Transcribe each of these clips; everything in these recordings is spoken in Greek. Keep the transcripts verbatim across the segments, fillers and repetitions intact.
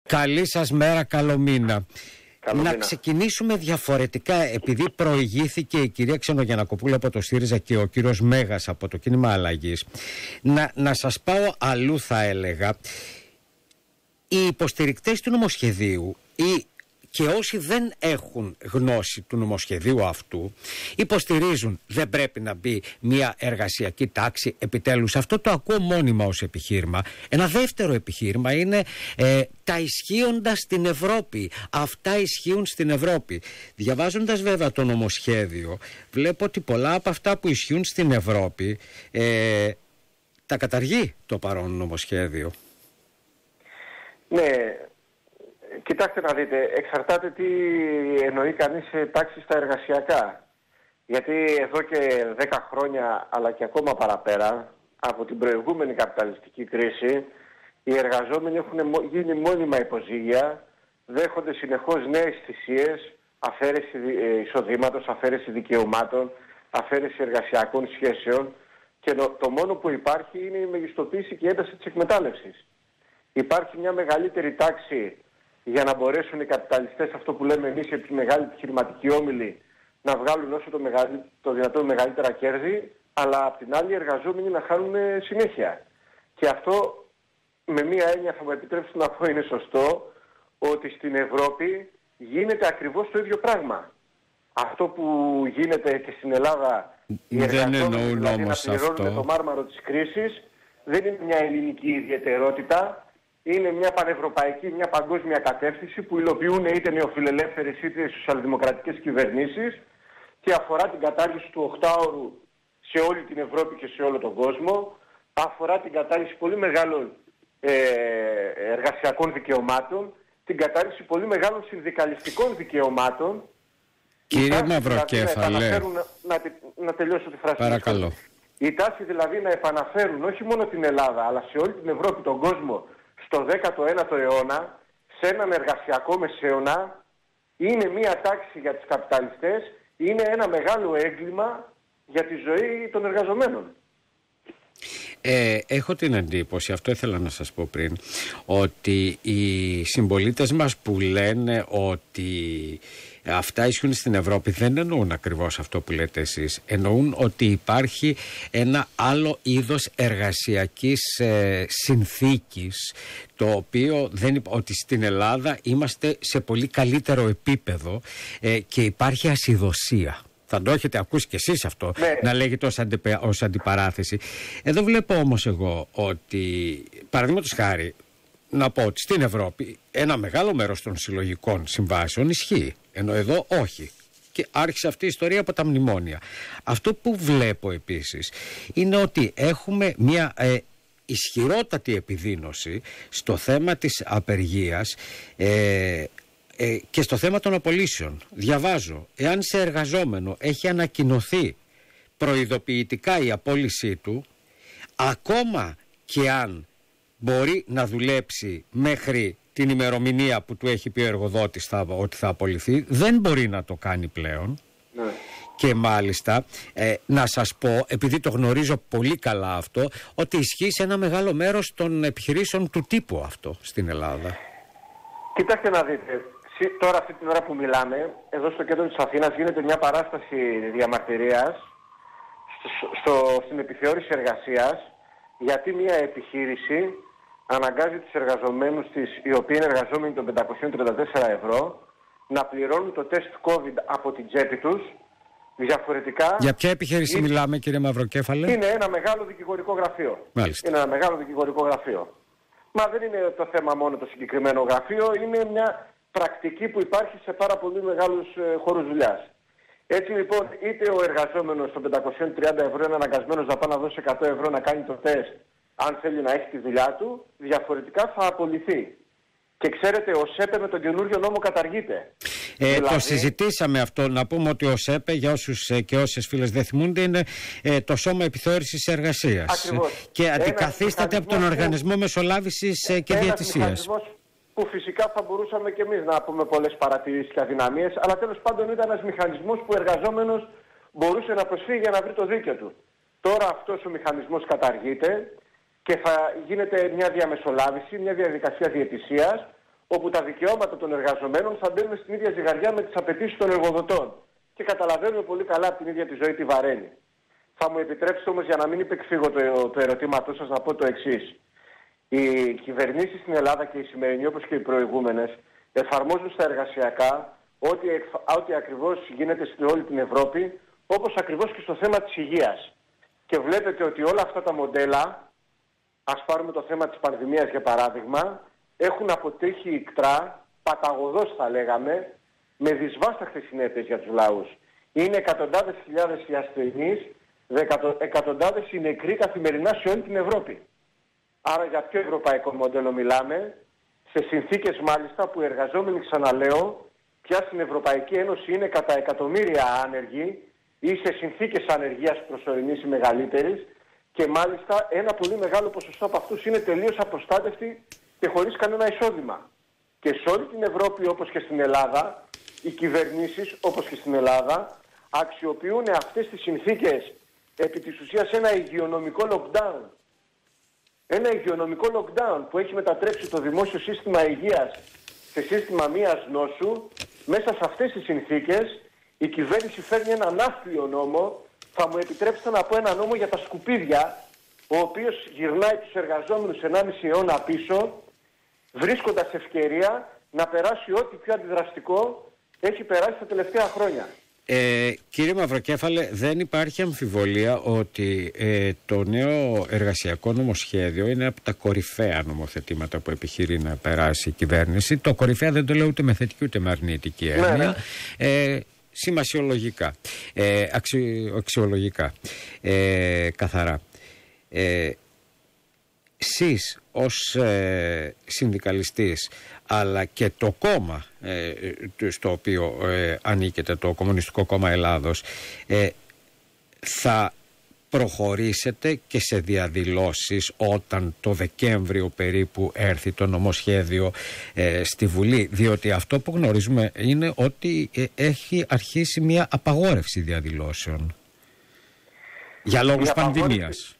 Καλή σας μέρα, καλό μήνα. Καλό να μήνα. ξεκινήσουμε διαφορετικά, επειδή προηγήθηκε η κυρία Ξενογιαννακοπούλου από το ΣΥΡΙΖΑ και ο κύριος Μέγας από το Κίνημα Αλλαγής. Να, να σας πάω αλλού, θα έλεγα. Οι υποστηρικτές του νομοσχεδίου ή και όσοι δεν έχουν γνώση του νομοσχεδίου αυτού υποστηρίζουν δεν πρέπει να μπει μια εργασιακή τάξη επιτέλους. Αυτό το ακούω μόνιμα ως επιχείρημα. Ένα δεύτερο επιχείρημα είναι ε, τα ισχύοντα στην Ευρώπη. Αυτά ισχύουν στην Ευρώπη. Διαβάζοντας βέβαια το νομοσχέδιο, βλέπω ότι πολλά από αυτά που ισχύουν στην Ευρώπη ε, τα καταργεί το παρόν νομοσχέδιο. Ναι, κοιτάξτε να δείτε, εξαρτάται τι εννοεί κανείς σε τάξη στα εργασιακά. Γιατί εδώ και δέκα χρόνια, αλλά και ακόμα παραπέρα, από την προηγούμενη καπιταλιστική κρίση, οι εργαζόμενοι έχουν γίνει μόνιμα υποζύγια, δέχονται συνεχώς νέες θυσίες, αφαίρεση εισοδήματος, αφαίρεση δικαιωμάτων, αφαίρεση εργασιακών σχέσεων, και το μόνο που υπάρχει είναι η μεγιστοποίηση και η ένταση της εκμετάλλευσης. Υπάρχει μια μεγαλύτερη τάξη για να μπορέσουν οι καπιταλιστές, αυτό που λέμε εμείς οι μεγάλοι επιχειρηματικοί όμιλοι, να βγάλουν όσο το, μεγαλύ... το δυνατόν μεγαλύτερα κέρδη, αλλά απ' την άλλη οι εργαζόμενοι να χάνουν συνέχεια. Και αυτό με μία έννοια, θα μου επιτρέψετε να πω, είναι σωστό, ότι στην Ευρώπη γίνεται ακριβώς το ίδιο πράγμα. Αυτό που γίνεται και στην Ελλάδα, οι εργαζόμενοι δηλαδή να πληρώνουν το μάρμαρο της κρίσης, δεν είναι μια ελληνική ιδιαιτερότητα. Είναι μια πανευρωπαϊκή, μια παγκόσμια κατεύθυνση που υλοποιούν είτε νεοφιλελεύθερες είτε σοσιαλδημοκρατικές κυβερνήσεις και αφορά την κατάργηση του οκτάωρου σε όλη την Ευρώπη και σε όλο τον κόσμο. Αφορά την κατάργηση πολύ μεγάλων ε, εργασιακών δικαιωμάτων, την κατάργηση πολύ μεγάλων συνδικαλιστικών δικαιωμάτων. Κύριε Μαυροκέφαλε, δηλαδή να, να, να τελειώσω τη φράση. Παρακαλώ. Η τάση δηλαδή να επαναφέρουν όχι μόνο την Ελλάδα αλλά σε όλη την Ευρώπη, τον κόσμο, στο δέκατο ένατο αιώνα, σε έναν εργασιακό μεσαίωνα, είναι μία τάξη για τους καπιταλιστές, είναι ένα μεγάλο έγκλημα για τη ζωή των εργαζομένων. Ε, έχω την εντύπωση, αυτό ήθελα να σας πω πριν, ότι οι συμπολίτες μας που λένε ότι αυτά ισχύουν στην Ευρώπη δεν εννοούν ακριβώς αυτό που λέτε εσείς. Εννοούν ότι υπάρχει ένα άλλο είδος εργασιακής ε, συνθήκης, το οποίο δεν, ότι στην Ελλάδα είμαστε σε πολύ καλύτερο επίπεδο ε, και υπάρχει ασυδοσία. Θα το έχετε ακούσει κι εσείς αυτό, ναι, να λέγεται ως, αντι, ως αντιπαράθεση. Εδώ βλέπω όμως εγώ ότι, παραδείγματος χάρη, να πω ότι στην Ευρώπη ένα μεγάλο μέρος των συλλογικών συμβάσεων ισχύει, ενώ εδώ όχι. Και άρχισε αυτή η ιστορία από τα μνημόνια. Αυτό που βλέπω επίσης είναι ότι έχουμε μια ε, ισχυρότατη επιδείνωση στο θέμα της απεργίας ε, ε, και στο θέμα των απολύσεων. Διαβάζω, εάν σε εργαζόμενο έχει ανακοινωθεί προειδοποιητικά η απόλυσή του, ακόμα και αν μπορεί να δουλέψει μέχρι την ημερομηνία που του έχει πει ο εργοδότης θα, ότι θα απολυθεί, δεν μπορεί να το κάνει πλέον. Ναι. Και μάλιστα ε, να σας πω, επειδή το γνωρίζω πολύ καλά αυτό, ότι ισχύει σε ένα μεγάλο μέρος των επιχειρήσεων του τύπου αυτό στην Ελλάδα. Κοιτάξτε να δείτε, τώρα αυτή την ώρα που μιλάμε, εδώ στο κέντρο της Αθήνας γίνεται μια παράσταση διαμαρτυρίας στο, στο, στην επιθεώρηση εργασίας, γιατί μια επιχείρηση αναγκάζει τους εργαζομένους της, οι οποίοι είναι εργαζόμενοι των πεντακόσια τριάντα τέσσερα ευρώ, να πληρώνουν το τεστ COVID από την τσέπη τους. Διαφορετικά... Για ποια επιχείρηση είναι... μιλάμε, κύριε Μαυροκέφαλε? Είναι ένα μεγάλο δικηγορικό γραφείο. Μάλιστα. Είναι ένα μεγάλο δικηγορικό γραφείο. Μα δεν είναι το θέμα μόνο το συγκεκριμένο γραφείο, είναι μια πρακτική που υπάρχει σε πάρα πολύ μεγάλους ε, χώρους δουλειάς. Έτσι λοιπόν, είτε ο εργαζόμενος των πεντακόσια τριάντα ευρώ είναι αναγκασμένος να πάει να δώσει εκατό ευρώ να κάνει το τεστ, αν θέλει να έχει τη δουλειά του, διαφορετικά θα απολυθεί. Και ξέρετε, ο ΣΕΠΕ με τον καινούριο νόμο καταργείται. Ε, δηλαδή... Το συζητήσαμε αυτό. Να πούμε ότι ο ΣΕΠΕ, για όσους και όσες φίλες δεν θυμούνται, είναι ε, το Σώμα Επιθεώρησης Εργασίας. Ακριβώς. Και αντικαθίσταται από τον Οργανισμό Μεσολάβησης ε, και Διαιτησίας. Που φυσικά θα μπορούσαμε και εμείς να πούμε πολλές παρατηρήσεις και αδυναμίες, αλλά τέλος πάντων ήταν ένας μηχανισμός που ο εργαζόμενος μπορούσε να προσφύγει για να βρει το δίκαιο του. Τώρα αυτός ο μηχανισμός καταργείται και θα γίνεται μια διαμεσολάβηση, μια διαδικασία διαιτησίας, όπου τα δικαιώματα των εργαζομένων θα μπαίνουν στην ίδια ζυγαριά με τις απαιτήσεις των εργοδοτών. Και καταλαβαίνουμε πολύ καλά από την ίδια τη ζωή τη βαραίνει. Θα μου επιτρέψετε όμως, για να μην υπεκφύγω το, το ερωτήματό σας, να πω το εξής. Οι κυβερνήσεις στην Ελλάδα και οι σημερινοί, όπως και οι προηγούμενες, εφαρμόζουν στα εργασιακά ό,τι, ό,τι ακριβώς γίνεται στην όλη την Ευρώπη, όπως ακριβώς και στο θέμα της υγείας. Και βλέπετε ότι όλα αυτά τα μοντέλα, ας πάρουμε το θέμα της πανδημίας για παράδειγμα, έχουν αποτύχει ικτρά, παταγωδώς θα λέγαμε, με δυσβάσταχτες συνέπειες για τους λαούς. Είναι εκατοντάδες χιλιάδες οι ασθενείς, εκατοντάδες οι νεκροί καθημερινά σε όλη την Ευρώπη. Άρα για ποιο ευρωπαϊκό μοντέλο μιλάμε? Σε συνθήκες μάλιστα που οι εργαζόμενοι, ξαναλέω, πια στην Ευρωπαϊκή Ένωση είναι κατά εκατομμύρια άνεργοι ή σε συνθήκες ανεργίας προσωρινής ή μεγαλύτερης, και μάλιστα ένα πολύ μεγάλο ποσοστό από αυτούς είναι τελείως απροστάτευτοι και χωρίς κανένα εισόδημα. Και σε όλη την Ευρώπη, όπως και στην Ελλάδα, οι κυβερνήσεις, όπως και στην Ελλάδα, αξιοποιούν αυτές τις συνθήκες, επί της ουσίας ένα υγειονομικό lockdown. Ένα υγειονομικό lockdown που έχει μετατρέψει το δημόσιο σύστημα υγείας σε σύστημα μίας νόσου. Μέσα σε αυτές τις συνθήκες η κυβέρνηση φέρνει έναν άθλιο νόμο, θα μου επιτρέψετε να πω ένα νόμο για τα σκουπίδια, ο οποίος γυρνάει τους εργαζόμενους ενάμιση αιώνα πίσω, βρίσκοντας ευκαιρία να περάσει ό,τι πιο αντιδραστικό έχει περάσει τα τελευταία χρόνια. Ε, κύριε Μαυροκέφαλε, δεν υπάρχει αμφιβολία ότι ε, το νέο εργασιακό νομοσχέδιο είναι από τα κορυφαία νομοθετήματα που επιχειρεί να περάσει η κυβέρνηση. Το κορυφαία δεν το λέω ούτε με θετική ούτε με αρνητική έννοια. Ναι, ναι. Ε, σημασιολογικά, ε, αξι, αξιολογικά, ε, καθαρά. Ε, εσείς ως ε, συνδικαλιστής, αλλά και το κόμμα ε, στο οποίο ε, ανήκετε, το Κομμουνιστικό Κόμμα Ελλάδος, ε, θα προχωρήσετε και σε διαδηλώσεις όταν το Δεκέμβριο περίπου έρθει το νομοσχέδιο ε, στη Βουλή? Διότι αυτό που γνωρίζουμε είναι ότι ε, έχει αρχίσει μια απαγόρευση διαδηλώσεων για λόγους πανδημίας.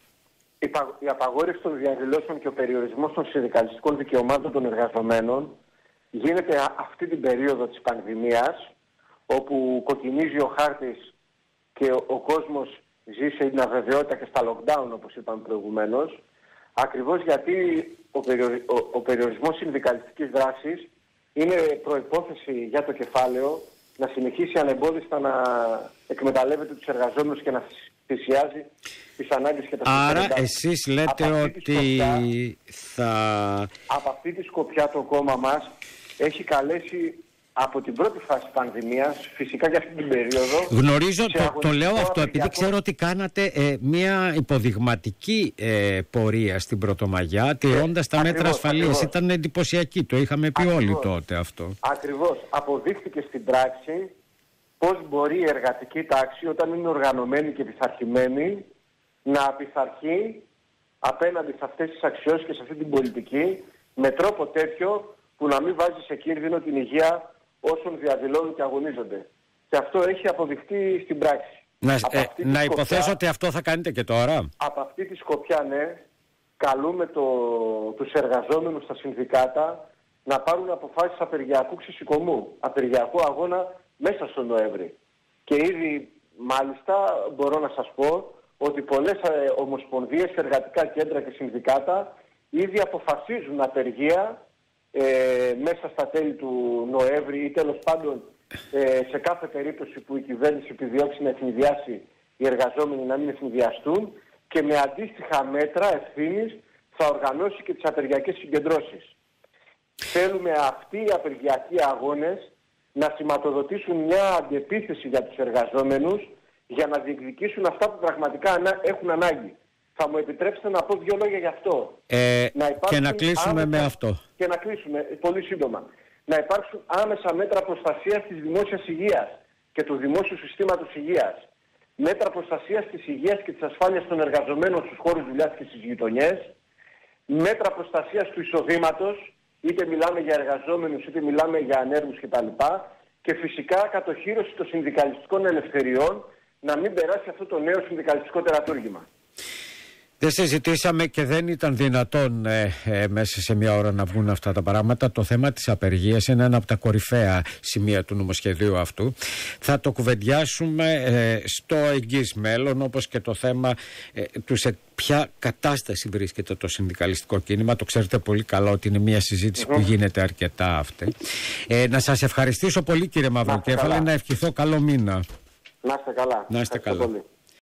Η απαγόρευση των διαδηλώσεων και ο περιορισμός των συνδικαλιστικών δικαιωμάτων των εργαζομένων γίνεται αυτή την περίοδο της πανδημίας, όπου κοκκινίζει ο χάρτης και ο, ο κόσμος ζει σε την αβεβαιότητα και στα lockdown, όπως είπαμε προηγουμένως, ακριβώς γιατί ο, περιορι, ο, ο περιορισμός συνδικαλιστικής δράσης είναι προϋπόθεση για το κεφάλαιο να συνεχίσει ανεμπόδιστα να εκμεταλλεύεται τους εργαζόμενους και να θυσιάζει τις ανάγκες και τα συμφέροντα. Άρα εσείς λέτε ότι σκοπιά, θα... Από αυτή τη σκοπιά το κόμμα μας έχει καλέσει από την πρώτη φάση της πανδημίας, φυσικά και αυτή την περίοδο... Γνωρίζω, το, το λέω αυτό επειδή ξέρω ότι κάνατε ε, μια υποδειγματική ε, πορεία στην Πρωτομαγιά, τηρώντας τα μέτρα ασφαλείας. Ήταν εντυπωσιακή, το είχαμε πει ακριβώς, όλοι τότε αυτό. Ακριβώς. Αποδείχθηκε στην πράξη πώς μπορεί η εργατική τάξη, όταν είναι οργανωμένη και πειθαρχημένη, να απειθαρχεί απέναντι σε αυτές τις αξιώσεις και σε αυτή την πολιτική με τρόπο τέτοιο που να μην βάζει σε κίνδυνο την υγεία όσων διαδηλώνουν και αγωνίζονται. Και αυτό έχει αποδειχτεί στην πράξη. Να, ε, να υποθέσω σκοπιά, ότι αυτό θα κάνετε και τώρα. Από αυτή τη σκοπιά, ναι, καλούμε το, τους εργαζόμενους στα συνδικάτα να πάρουν αποφάσεις απεργιακού ξεσηκωμού, απεργιακού αγώνα μέσα στον Νοέμβρη. Και ήδη, μάλιστα, μπορώ να σας πω ότι πολλές ε, ομοσπονδίες, εργατικά κέντρα και συνδικάτα ήδη αποφασίζουν απεργία ε, μέσα στα τέλη του Νοέμβρη ή τέλος πάντων ε, σε κάθε περίπτωση που η κυβέρνηση επιδιώξει να ευνηδιάσει οι εργαζόμενοι να μην ευνηδιαστούν, και με αντίστοιχα μέτρα ευθύνης θα οργανώσει και τις απεργιακές συγκεντρώσεις. Θέλουμε αυτοί οι απεργιακοί αγώνες να σηματοδοτήσουν μια αντεπίθεση για τους εργαζόμενους για να διεκδικήσουν αυτά που πραγματικά έχουν ανάγκη. Θα μου επιτρέψετε να πω δύο λόγια γι' αυτό. Ε, να και να κλείσουμε άμεσα, με αυτό. Και να κλείσουμε πολύ σύντομα. Να υπάρξουν άμεσα μέτρα προστασίας της δημόσιας υγείας και του δημόσιου συστήματος υγείας. Μέτρα προστασίας της υγείας και της ασφάλειας των εργαζομένων στους χώρους δουλειάς και στις γειτονιές. Μέτρα προστασίας του εισοδήματος, είτε μιλάμε για εργαζόμενους είτε μιλάμε για ανέργους κτλ. Και φυσικά κατοχύρωση των συνδικαλιστικών ελευθεριών, να μην περάσει αυτό το νέο συνδικαλιστικό τερατούργημα. Δεν συζητήσαμε και δεν ήταν δυνατόν ε, ε, μέσα σε μια ώρα να βγουν αυτά τα πράγματα. Το θέμα της απεργίας είναι ένα από τα κορυφαία σημεία του νομοσχεδίου αυτού. Θα το κουβεντιάσουμε ε, στο εγγύς μέλλον, όπως και το θέμα ε, του σε ποια κατάσταση βρίσκεται το συνδικαλιστικό κίνημα. Το ξέρετε πολύ καλά ότι είναι μια συζήτηση mm-hmm. που γίνεται αρκετά αυτή. Ε, να σας ευχαριστήσω πολύ, κύριε Μαυροκέφαλε, να ευχηθώ καλό μήνα. Να είστε καλά. Να είστε καλά. Πολύ.